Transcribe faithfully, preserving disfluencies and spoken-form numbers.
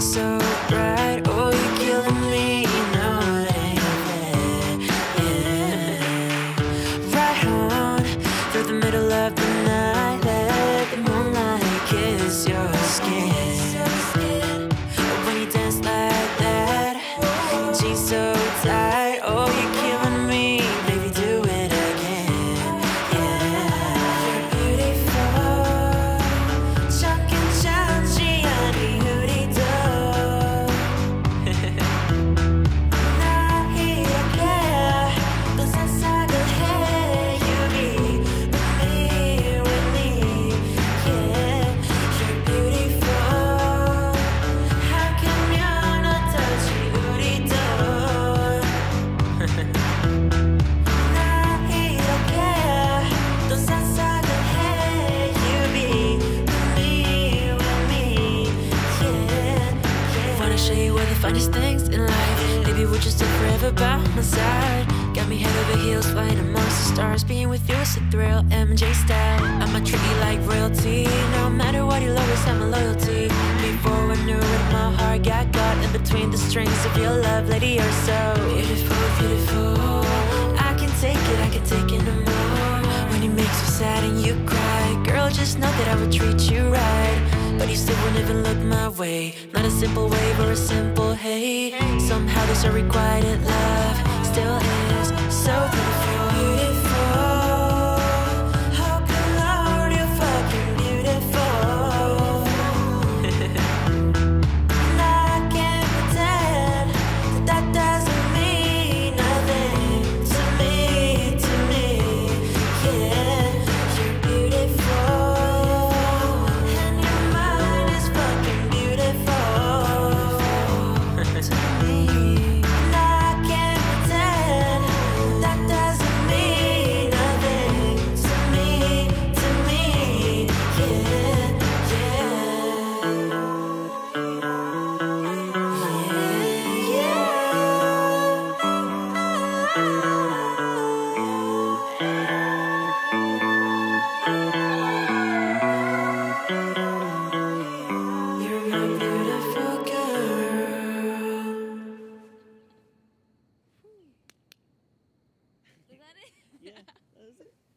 so bright. Oh, you're killing me, you know it ain't fair. Yeah. Right on through the middle of the night, let the moonlight kiss your skin. When you dance like that, your jeans so tight. Oh, you're killing me, baby, do it again. Yeah, you're beautiful. 착한 잠시 아니 우리도 나 이렇게 또 상상을 해. You be with me, with me. Yeah, you're beautiful. 하면 어떠지 우리도 나 이렇게 또 상상을 해. You be with me, with me. Yeah, yeah. Wanna show you all the finest things in life. Maybe we'll just stay forever by my side. Got me head over heels, flying amongst the stars. Being with you is a thrill, M J style. I'ma treat you like royalty. No matter what, you'll always have my loyalty. Before I knew it, my heart got caught in between the strings of your love, lady. You're so beautiful, beautiful. I can take it, I can take it no more. When it makes you sad and you cry, girl, just know that I would treat you right. But you still won't even look my way. Not a simple wave or a simple hey. Somehow this unrequited love still is so beautiful. Beautiful. Oh, good Lord, you're fucking beautiful. And I can't pretend that that doesn't mean nothing to me, to me. Yeah, you're beautiful. And your mind is fucking beautiful to me. And I can't pretend that doesn't mean nothing to me, to me. Yeah, yeah. You're my beautiful girl. Is that it? Yeah, that was it.